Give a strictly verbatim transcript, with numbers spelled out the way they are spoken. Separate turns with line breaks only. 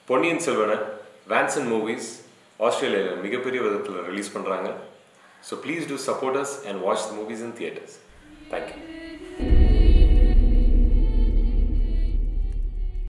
Ponniyin Selvan, Vansan Movies, Australia மிகப்பெரிய விதத்துல release பண்றாங்க. So please do support us and watch the movies in theaters. Thank you.